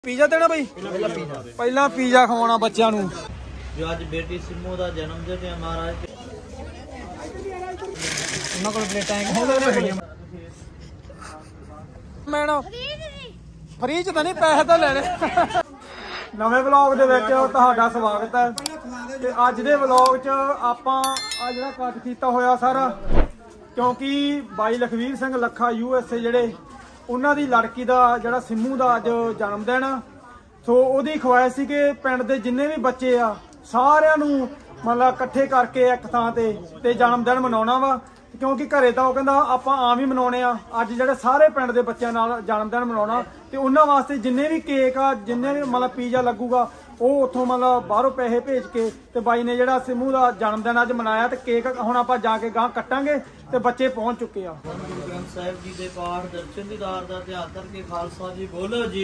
Pizza ਦੇਣਾ ਬਈ ਪਹਿਲਾਂ ਪੀਜ਼ਾ ਖਵਾਉਣਾ ਬੱਚਿਆਂ ਨੂੰ ਜੋ ਅੱਜ ਬੇਟੀ ਸਿੰਮੂ ਦਾ ਜਨਮ ਦਿਨ ਹੈ ਮਹਾਰਾਜ ਉਹਨਾਂ ਕੋਲ ਪਲੇਟਾਂ ਹੈਗੀਆਂ ਮੈਂ ਨਾ ਫ੍ਰੀ ਚ ਤਾਂ ਨਹੀਂ ਪੈਸੇ ਤਾਂ ਲੈਣੇ ਨਵੇਂ ਵਲੌਗ ਦੇ ਵਿੱਚ ਤੁਹਾਡਾ ਸਵਾਗਤ ਹੈ ਤੇ ਅੱਜ ਦੇ ਵਲੌਗ 'ਚ ਆਪਾਂ ਆ ਜਿਹੜਾ ਕੱਟ ਕੀਤਾ ਹੋਇਆ ਸਾਰਾ ਕਿਉਂਕਿ ਬਾਈ ਲਖਵੀਰ ਸਿੰਘ ਲੱਖਾ USA ਜਿਹੜੇ ਉਹਨਾਂ ਦੀ ਲੜਕੀ ਦਾ ਜਿਹੜਾ ਸਿੰਮੂ ਦਾ ਅੱਜ ਜਨਮ ਦਿਨ ਸੋ ਉਹਦੀ ਖਵਾਇਸ਼ ਸੀ ਕਿ ਪਿੰਡ ਦੇ ਜਿੰਨੇ ਵੀ ਬੱਚੇ ਆ ਸਾਰਿਆਂ ਨੂੰ ਮਤਲਬ ਇਕੱਠੇ ਕਰਕੇ ਇੱਕ ਥਾਂ ਤੇ ਜਨਮ ਦਿਨ ਮਨਾਉਣਾ ਵਾ ਕਿਉਂਕਿ ਘਰੇ ਤਾਂ ਉਹ ਕਹਿੰਦਾ ਆਪਾਂ ਆਮ ਹੀ ਮਨਾਉਣੇ ਆ ਅੱਜ ਜਿਹੜੇ ਸਾਰੇ ਪਿੰਡ ਦੇ ਬੱਚਿਆਂ ਨਾਲ ਜਨਮ ਦਿਨ ਮਨਾਉਣਾ ਤੇ ਉਹਨਾਂ ਵਾਸਤੇ ਜਿੰਨੇ ਵੀ ਕੇਕ ਆ ਜਿੰਨੇ ਵੀ ਮਤਲਬ ਪੀਜ਼ਾ ਲੱਗੂਗਾ ਉਹ ਉੱਥੋਂ ਮਤਲਬ ਬਾਹਰੋਂ ਪੈਸੇ ਭੇਜ ਕੇ ਤੇ ਬਾਈ ਨੇ ਜਿਹੜਾ ਸਿੰਮੂ ਦਾ ਜਨਮ ਦਿਨ ਅੱਜ ਮਨਾਇਆ ਤੇ ਕੇਕ ਹੁਣ ਆਪਾਂ ਜਾ ਕੇ ਗਾਂ ਕੱਟਾਂਗੇ ਤੇ ਬੱਚੇ ਪਹੁੰਚ ਚੁੱਕੇ ਆ ਗੁਰੂ ਗ੍ਰੰਥ ਸਾਹਿਬ ਜੀ ਦੇ ਪਾਠ ਦਰਸ਼ਨ ਦੀਦਾਰ ਦਾ ਧਿਆਨ ਕਰਕੇ ਖਾਲਸਾ ਜੀ ਬੋਲੋ ਜੀ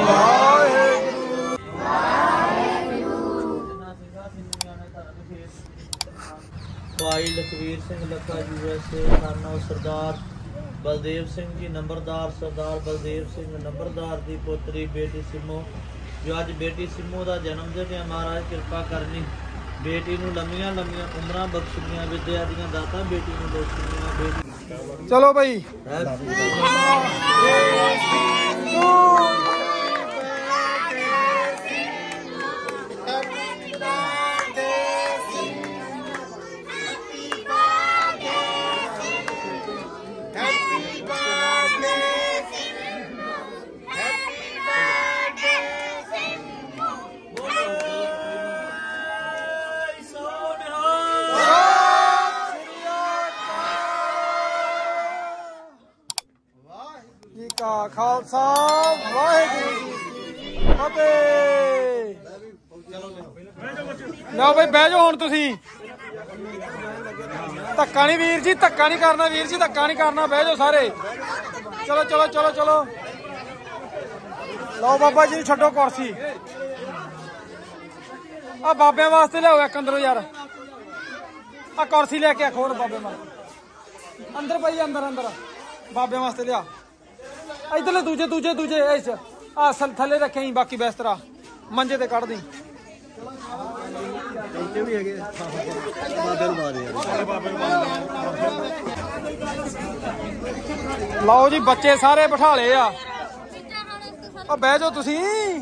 ਭਾਈ ਲਖਵੀਰ ਸਿੰਘ ਲੱਖਾ USA ਸਾਨੂੰ ਸਰਦਾਰ ਬਲਦੇਵ ਸਿੰਘ ਜੀ ਨੰਬਰਦਾਰ ਸਰਦਾਰ ਬਲਦੇਵ ਸਿੰਘ ਨੰਬਰਦਾਰ ਦੀ ਪੁੱਤਰੀ ਬੇਟੀ ਸਿੰਮੂ ਜੋ ਅੱਜ ਬੇਟੀ ਸਿੰਮੂ ਦਾ ਜਨਮ ਦਿਨ ਹੈ ਮਹਾਰਾਜ ਕਿਰਪਾ ਕਰਨੀ ਬੇਟੀ ਨੂੰ ਲੰਮੀਆਂ ਲੰਮੀਆਂ ਉਮਰਾਂ ਬਖਸ਼ਣੀਆਂ ਵਿਦਿਆ ਦੀਆਂ ਦਾਤਾਂ ਬੇਟੀ ਨੂੰ ਬਖਸ਼ਣੀਆਂ ਬੇਟੀ ਚਲੋ ਬਈ ਖਾਲਸਾ ਵਾਹਿਗੁਰੂ ਜੀ ਕੀ ਫਤਿਹ ਲਓ ਬਈ ਬਹਿ ਜਾਓ ਹੁਣ ਤੁਸੀਂ ਧੱਕਾ ਨਹੀਂ ਵੀਰ ਜੀ ਧੱਕਾ ਨਹੀਂ ਕਰਨਾ ਵੀਰ ਜੀ ਧੱਕਾ ਨਹੀਂ ਕਰਨਾ ਬਹਿ ਜਾਓ ਸਾਰੇ ਚਲੋ ਚਲੋ ਚਲੋ ਚਲੋ ਲਓ ਬਾਬਾ ਜੀ ਨੂੰ ਛੱਡੋ ਕੁਰਸੀ ਆ ਬਾਬਿਆਂ ਵਾਸਤੇ ਲਿਆਓ ਇੱਕ ਅੰਦਰੋਂ ਯਾਰ ਆ ਕੁਰਸੀ ਲੈ ਕੇ ਆ ਖੋਲ ਬਾਬੇ ਮਾਰ ਅੰਦਰ ਪਈ ਅੰਦਰ ਅੰਦਰ ਬਾਬਿਆਂ ਵਾਸਤੇ ਲਿਆ ਇਧਰਲੇ ਦੂਜੇ ਇਸ ਆ ਥੱਲੇ ਰੱਖਿਆ ਬਾਕੀ ਬਿਸਤਰਾ ਮੰਜੇ ਤੇ ਕੱਢ ਦੀ ਵੀ ਹੈਗੇ ਲਓ ਜੀ ਬੱਚੇ ਸਾਰੇ ਬਿਠਾ ਲਏ ਆ ਬਹਿ ਜਾਓ ਤੁਸੀਂ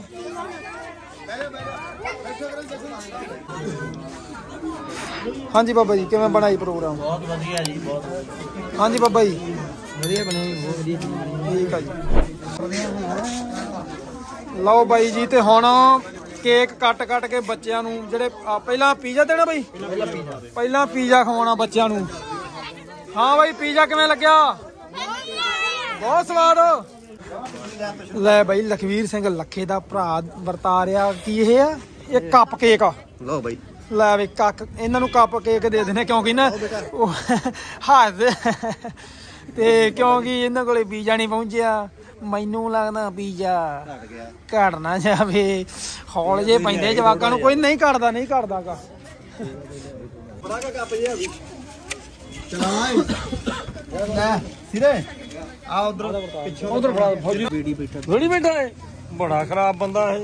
ਹਾਂਜੀ ਬਾਬਾ ਜੀ ਕਿਵੇਂ ਬਣਾਈ ਪ੍ਰੋਗਰਾਮ ਬਹੁਤ ਵਧੀਆ ਜੀ ਬਹੁਤ ਹਾਂਜੀ ਬਾਬਾ ਜੀ ਵਧੀਆ ਬਣਾਈ ਬਹੁਤ ਵਧੀਆ ਠੀਕ ਆ ਜੀ ਲਓ ਬਾਈ ਜੀ ਤੇ ਹੁਣ ਕੇਕ ਕੱਟ ਕੇ ਬੱਚਿਆਂ ਨੂੰ ਜਿਹੜੇ ਪਹਿਲਾਂ ਪੀਜ਼ਾ ਦੇਣਾ ਬਾਈ ਪਹਿਲਾਂ ਪੀਜ਼ਾ ਖਵਾਉਣਾ ਬੱਚਿਆਂ ਨੂੰ ਹਾਂ ਬਾਈ ਪੀਜ਼ਾ ਕਿਵੇਂ ਲੱਗਿਆ ਬਹੁਤ ਸਵਾਦ ਲੈ ਬਾਈ ਲਖਵੀਰ ਸਿੰਘ ਲੱਖੇ ਦਾ ਭਰਾ ਵਰਤਾ ਰਿਹਾ ਕੀ ਇਹ ਆ ਇਹ ਕੱਪ ਕੇਕ ਆ ਲਓ ਬਾਈ ਲੈ ਵੀ ਕੱਕ ਇਹਨਾਂ ਨੂੰ ਕੱਪ ਕੇਕ ਦੇ ਦੇਣੇ ਕਿਉਂਕਿ ਨਾ ਹੱਥ ਤੇ ਕਿਉਂਕਿ ਇਹਨਾਂ ਕੋਲੇ ਪੀਜ਼ਾ ਨਹੀਂ ਪਹੁੰਚਿਆ ਮੈਨੂੰ ਲੱਗਦਾ ਪੀਜ਼ਾ ਘਟ ਨਾ ਜਾਵੇ ਹੌਲ ਜੇ ਪੈਂਦੇ ਜਵਾਕਾਂ ਨੂੰ ਕੋਈ ਨਹੀਂ ਘਟਦਾ ਗਾ ਆ ਉਧਰ ਪਿੱਛੋਂ ਉਧਰ ਫੌਜੀ ਰੇੜੀ ਬੈਠਾ ਹੈ ਬੜਾ ਖਰਾਬ ਬੰਦਾ ਇਹ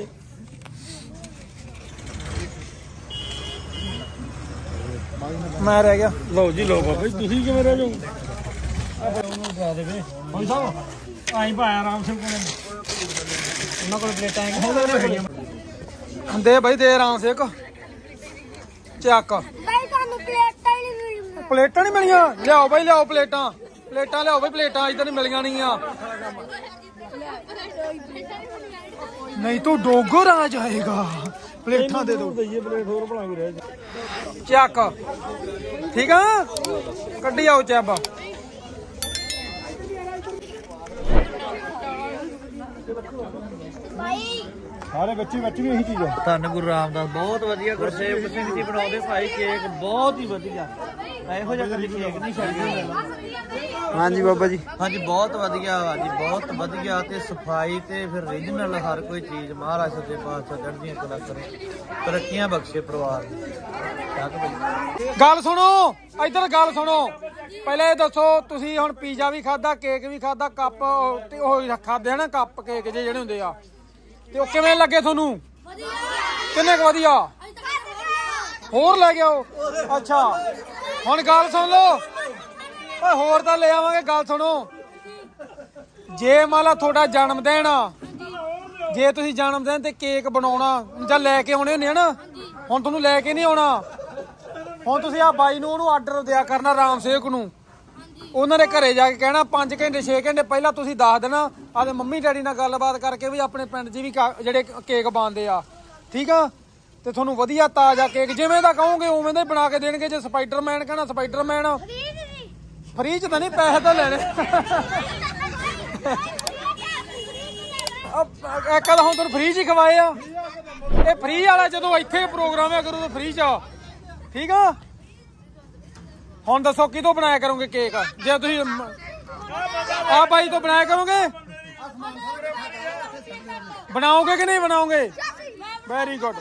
ਮੈਂ ਰਹਿ ਗਿਆ ਲਓ ਜੀ ਲਓ ਬਾਬਾ ਤੁਸੀਂ ਕਿਵੇਂ ਰਹਿ ਜਾਓ ਆਈ ਭਾਇਆ ਆਰਾਮ ਸਿੰਘ ਕੋਲ ਉਹਨਾਂ ਕੋਲ ਪਲੇਟਾਂ ਹੈਗੀਆਂ ਦੇ ਬਾਈ ਦੇ ਆਰਾਮ ਸਿੰਘ ਚੱਕ ਪਲੇਟਾਂ ਨਹੀਂ ਮਿਲੀਆਂ ਲਿਆਓ ਬਾਈ ਲਿਆਓ ਪਲੇਟਾਂ ਲਿਆਓ ਬਾਈ ਪਲੇਟਾਂ ਇੱਧਰ ਨਹੀਂ ਮਿਲੀਆਂ ਨਹੀਂ ਆ ਨਹੀਂ ਤੂੰ ਡੋਗਰ ਆ ਜਾਏਗਾ ਪਲੇਟਾਂ ਦੇ ਦੋ ਪਲੇਟ ਹੋਰ ਬਣਾ ਕੇ ਰਹਿ ਚੱਕ ਠੀਕ ਆ ਕੱਢੀ ਆਓ ਚੱਬ ਸਾਰੇ ਬੱਚੇ ਵੀ ਇਹੀ ਚੀਜ਼ ਆ ਧੰਨ ਗੁਰੂ ਰਾਮਦਾਸ ਬਹੁਤ ਵਧੀਆ ਗੁਰਸੇਵਕ ਸਿੰਘ ਜੀ ਬਣਾਉਂਦੇ ਭਾਈ ਕੇਕ ਬਹੁਤ ਹੀ ਵਧੀਆ ਇਹੋ ਜਿਹਾ ਕਦੇ ਕੇਕ ਨਹੀਂ ਛੱਡਦੇ ਹਾਂਜੀ ਬਾਬਾ ਜੀ ਹਾਂਜੀ ਬਹੁਤ ਵਧੀਆ ਜੀ ਬਹੁਤ ਵਧੀਆ ਤੇ ਸਫਾਈ ਤੇ ਫਿਰ ਰੀਜਨਲ ਹਰ ਕੋਈ ਚੀਜ਼ ਮਹਾਰਾਜ ਸੱਚੇ ਪਾਤਸ਼ਾਹ ਚੜ੍ਹਦੀਆਂ ਕਲਾ ਕਰੇ ਤਰੱਕੀਆਂ ਬਖਸ਼ੇ ਪਰਿਵਾਰ ਨੂੰ ਗੱਲ ਸੁਣੋ ਇੱਧਰ ਗੱਲ ਸੁਣੋ ਪਹਿਲਾਂ ਇਹ ਦੱਸੋ ਤੁਸੀਂ ਹੁਣ ਪੀਜ਼ਾ ਵੀ ਖਾਦਾ ਕੇਕ ਵੀ ਖਾਦਾ ਕੱਪ ਤੇ ਉਹ ਖਾਦੇ ਹਨਾ ਕੱਪ ਕੇਕ ਜਿਹੜੇ ਹੁੰਦੇ ਆ ਤੇ ਉਹ ਕਿਵੇਂ ਲੱਗੇ ਤੁਹਾਨੂੰ? ਕਿੰਨੇ ਕੁ ਵਧੀਆ? ਹੋਰ ਲੈ ਕੇ ਆਓ। ਅੱਛਾ ਹੁਣ ਗੱਲ ਸੁਣ ਲਓ ਓਏ, ਹੋਰ ਤਾਂ ਲੈ ਆਵਾਂਗੇ। ਗੱਲ ਸੁਣੋ, ਜੇ ਮੰਨ ਲਾ ਤੁਹਾਡਾ ਜਨਮ ਦਿਨ ਆ, ਜੇ ਤੁਸੀਂ ਜਨਮ ਦਿਨ ਤੇ ਕੇਕ ਬਣਾਉਣਾ ਜਾਂ ਲੈ ਕੇ ਆਉਣੇ ਹੁੰਦੇ ਆ ਨਾ, ਹੁਣ ਤੁਹਾਨੂੰ ਲੈ ਕੇ ਨਹੀਂ ਆਉਣਾ। ਹੁਣ ਤੁਸੀਂ ਆ ਬਾਈ ਨੂੰ ਉਹਨੂੰ ਆਰਡਰ ਦਿਆ ਕਰਨਾ, ਰਾਮ ਸੇਵਕ ਨੂੰ। ਉਹਨਾਂ ਦੇ ਘਰੇ ਜਾ ਕੇ ਕਹਿਣਾ 5 ਘੰਟੇ 6 ਘੰਟੇ ਪਹਿਲਾਂ ਤੁਸੀਂ ਦੱਸ ਦੇਣਾ, ਆਦੇ ਮੰਮੀ ਡੈਡੀ ਨਾਲ ਗੱਲਬਾਤ ਕਰਕੇ ਵੀ ਆਪਣੇ ਪਿੰਡ 'ਚ ਵੀ ਜਿਹੜੇ ਕੇਕ ਬਣਦੇ ਆ, ਠੀਕ ਆ। ਤੇ ਤੁਹਾਨੂੰ ਵਧੀਆ ਤਾਜ਼ਾ ਕੇਕ ਜਿਵੇਂ ਦਾ ਕਹੋਗੇ ਉਵੇਂ ਦਾ ਹੀ ਬਣਾ ਕੇ ਦੇਣਗੇ। ਜੇ ਸਪਾਈਡਰਮੈਨ ਕਹਿਣਾ ਸਪਾਈਡਰਮੈਨ, ਫ੍ਰੀ 'ਚ ਤਾਂ ਨਹੀਂ, ਪੈਸੇ ਤਾਂ ਲੈਣੇ। ਇੱਕ ਤਾਂ ਹੁਣ ਤੁਹਾਨੂੰ ਫ੍ਰੀ 'ਚ ਹੀ ਖਵਾਏ ਆ। ਇਹ ਫ੍ਰੀ ਵਾਲਾ ਜਦੋਂ ਇੱਥੇ ਪ੍ਰੋਗਰਾਮ ਹੈ ਕਰੂ ਤਾਂ ਫ੍ਰੀ 'ਚ, ਠੀਕ ਆ। ਹੁਣ ਦੱਸੋ ਕਿਹਦੋਂ ਬਣਾਇਆ ਕਰੋਗੇ ਕੇਕ? ਜੇ ਤੁਸੀਂ ਆ ਬਾਈ ਤੋਂ ਬਣਾਇਆ ਕਰੋਗੇ, ਬਣਾਓਗੇ ਕਿ ਨਹੀਂ ਬਣਾਓਗੇ? ਵੈਰੀ ਗੁੱਡ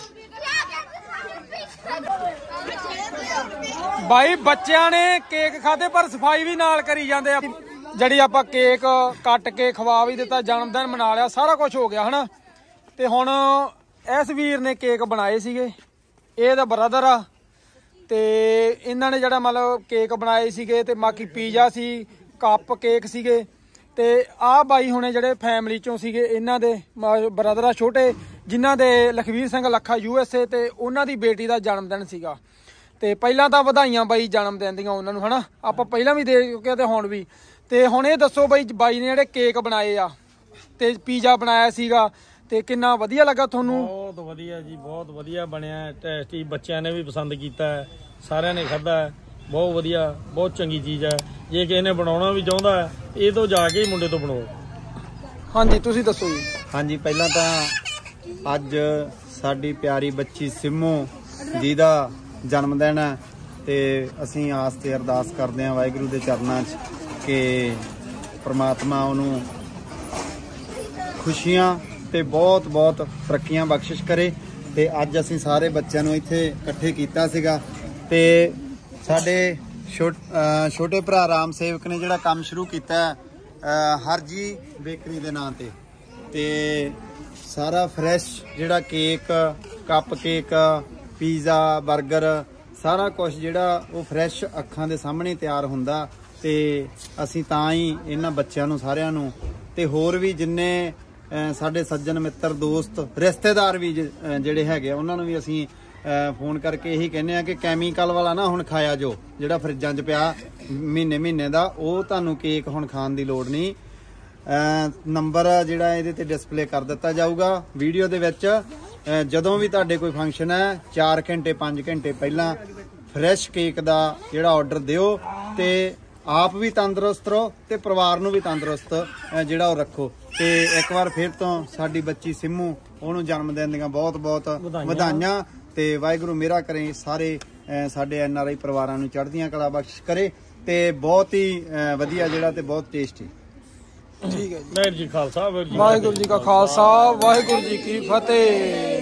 ਬਾਈ। ਬੱਚਿਆਂ ਨੇ ਕੇਕ ਖਾਦੇ ਪਰ ਸਫਾਈ ਵੀ ਨਾਲ ਕਰੀ ਜਾਂਦੇ ਆ। ਜਿਹੜੀ ਆਪਾਂ ਕੇਕ ਕੱਟ ਕੇ ਖਵਾ ਵੀ ਦਿੱਤਾ, ਜਨਮ ਦਿਨ ਮਨਾ ਲਿਆ, ਸਾਰਾ ਕੁਝ ਹੋ ਗਿਆ ਹਨਾ। ਤੇ ਹੁਣ ਇਸ ਵੀਰ ਨੇ ਕੇਕ ਬਣਾਏ ਸੀਗੇ, ਇਹ ਦਾ ਬ੍ਰਦਰ ਆ। ਤੇ ਇਹਨਾਂ ਨੇ ਜਿਹੜਾ ਮਤਲਬ ਕੇਕ ਬਣਾਏ ਸੀਗੇ, ਤੇ ਬਾਕੀ ਪੀਜ਼ਾ ਸੀ, ਕੱਪ ਕੇਕ ਸੀਗੇ। ਤੇ ਆਹ ਬਾਈ ਹੁਣੇ ਜਿਹੜੇ ਫੈਮਿਲੀ ਚੋਂ ਸੀਗੇ, ਇਹਨਾਂ ਦੇ ਬ੍ਰਦਰ ਆ ਛੋਟੇ, ਜਿਨ੍ਹਾਂ ਦੇ ਲਖਵੀਰ ਸਿੰਘ ਲੱਖਾ USA, ਤੇ ਉਹਨਾਂ ਦੀ ਬੇਟੀ ਦਾ ਜਨਮ ਦਿਨ ਸੀਗਾ। ਤੇ ਪਹਿਲਾਂ ਤਾਂ ਵਧਾਈਆਂ ਬਾਈ ਜਨਮ ਦਿਨ ਦੀਆਂ ਉਹਨਾਂ ਨੂੰ, ਹਨਾ। ਆਪਾਂ ਪਹਿਲਾਂ ਵੀ ਦੇ ਚੁੱਕੇ ਤੇ ਹੁਣ ਵੀ। ਤੇ ਹੁਣ ਇਹ ਦੱਸੋ ਬਾਈ ਨੇ ਜਿਹੜੇ ਕੇਕ ਬਣਾਏ ਆ ਤੇ ਪੀਜ਼ਾ ਬਣਾਇਆ ਸੀਗਾ, ਤੇ ਕਿੰਨਾ ਵਧੀਆ ਲੱਗਾ ਤੁਹਾਨੂੰ? ਬਹੁਤ ਵਧੀਆ ਜੀ, ਬਹੁਤ ਵਧੀਆ ਬਣਿਆ, ਟੇਸਟੀ। ਬੱਚਿਆਂ ਨੇ ਵੀ ਪਸੰਦ ਕੀਤਾ, ਸਾਰਿਆਂ ਨੇ ਖਾਧਾ। ਬਹੁਤ ਵਧੀਆ, ਬਹੁਤ ਚੰਗੀ ਚੀਜ਼ ਹੈ। ਜੇ ਕਿਸੇ ਨੇ ਬਣਾਉਣਾ ਵੀ ਚਾਹੁੰਦਾ ਇਹ ਤੋਂ ਜਾ ਕੇ ਹੀ ਮੁੰਡੇ ਤੋਂ ਬਣਾਓ। ਹਾਂਜੀ ਤੁਸੀਂ ਦੱਸੋ ਜੀ। ਹਾਂਜੀ, ਪਹਿਲਾਂ ਤਾਂ ਅੱਜ ਸਾਡੀ ਪਿਆਰੀ ਬੱਚੀ ਸਿੰਮੂ ਜੀ ਦਾ ਜਨਮ ਦਿਨ ਹੈ, ਤੇ ਅਸੀਂ ਆਸ ਤੇ ਅਰਦਾਸ ਕਰਦੇ ਹਾਂ ਵਾਹਿਗੁਰੂ ਦੇ ਚਰਨਾਂ 'ਚ ਕਿ ਪ੍ਰਮਾਤਮਾ ਉਹਨੂੰ ਖੁਸ਼ੀਆਂ ਤੇ ਬਹੁਤ ਬਹੁਤ ਤਰੱਕੀਆਂ ਬਖਸ਼ਿਸ਼ ਕਰੇ। ਤੇ ਅੱਜ ਅਸੀਂ ਸਾਰੇ ਬੱਚਿਆਂ ਨੂੰ ਇੱਥੇ ਇਕੱਠੇ ਕੀਤਾ ਸੀਗਾ, ਤੇ ਸਾਡੇ ਛੋਟੇ ਭਰਾ ਰਾਮ ਸੇਵਕ ਨੇ ਜਿਹੜਾ ਕੰਮ ਸ਼ੁਰੂ ਕੀਤਾ ਹਰਜੀ ਬੇਕਰੀ ਦੇ ਨਾਂ ਤੇ ਸਾਰਾ ਫਰੈਸ਼ ਜਿਹੜਾ ਕੇਕ, ਕੱਪ ਕੇਕ, ਪੀਜ਼ਾ, 버ਗਰ, ਸਾਰਾ ਕੁਝ ਜਿਹੜਾ ਉਹ ਫਰੈਸ਼ ਅੱਖਾਂ ਦੇ ਸਾਹਮਣੇ ਤਿਆਰ ਹੁੰਦਾ। ਤੇ ਅਸੀਂ ਤਾਂ ਹੀ ਇਹਨਾਂ ਬੱਚਿਆਂ ਨੂੰ ਸਾਰਿਆਂ ਨੂੰ, ਤੇ ਹੋਰ ਵੀ ਜਿੰਨੇ ਸਾਡੇ ਸੱਜਣ ਮਿੱਤਰ ਦੋਸਤ ਰਿਸ਼ਤੇਦਾਰ ਵੀ ਜਿਹੜੇ ਹੈਗੇ ਉਹਨਾਂ ਨੂੰ ਵੀ ਅਸੀਂ ਫੋਨ ਕਰਕੇ ਇਹੀ ਕਹਿੰਦੇ ਆ ਕਿ ਕੈਮੀਕਲ ਵਾਲਾ ਨਾ ਹੁਣ ਖਾਇਆ ਜੋ, ਜਿਹੜਾ ਫਰਿੱਜਾਂ 'ਚ ਪਿਆ ਮਹੀਨੇ ਦਾ, ਉਹ ਤੁਹਾਨੂੰ ਕੇਕ ਹੁਣ ਖਾਣ ਦੀ ਲੋੜ ਨਹੀਂ। ਨੰਬਰ ਜਿਹੜਾ ਇਹਦੇ ਤੇ ਡਿਸਪਲੇ ਕਰ ਦਿੱਤਾ ਜਾਊਗਾ ਵੀਡੀਓ ਦੇ ਵਿੱਚ। ਜਦੋਂ ਵੀ ਤੁਹਾਡੇ ਕੋਈ ਫੰਕਸ਼ਨ ਹੈ 4 ਘੰਟੇ 5 ਘੰਟੇ ਪਹਿਲਾਂ ਫਰੈਸ਼ ਕੇਕ ਦਾ ਜਿਹੜਾ ਆਰਡਰ ਦਿਓ, ਤੇ ਆਪ ਵੀ ਤੰਦਰੁਸਤ ਰਹੋ ਤੇ ਪਰਿਵਾਰ ਨੂੰ ਵੀ ਤੰਦਰੁਸਤ ਜਿਹੜਾ ਉਹ ਰੱਖੋ। ਤੇ ਇੱਕ ਵਾਰ ਫਿਰ ਤੋਂ ਸਾਡੀ ਬੱਚੀ ਸਿੰਮੂ, ਉਹਨੂੰ ਜਨਮ ਦਿਨ ਦੀਆਂ ਬਹੁਤ ਬਹੁਤ ਵਧਾਈਆਂ। ਤੇ ਵਾਹਿਗੁਰੂ ਮੇਰਾ ਕਰੇ ਸਾਰੇ ਸਾਡੇ NRI ਪਰਿਵਾਰਾਂ ਨੂੰ ਚੜ੍ਹਦੀਆਂ ਕਲਾ ਬਖਸ਼ ਕਰੇ, ਤੇ ਬਹੁਤ ਹੀ ਵਧੀਆ ਜਿਹੜਾ ਤੇ ਬਹੁਤ ਟੇਸਟੀ। ਠੀਕ ਹੈ ਜੀ। ਵਾਹਿਗੁਰੂ ਜੀ ਖਾਲਸਾ, ਵਾਹਿਗੁਰੂ ਜੀ ਕਾ ਖਾਲਸਾ, ਵਾਹਿਗੁਰੂ ਜੀ ਕੀ ਫਤਿਹ।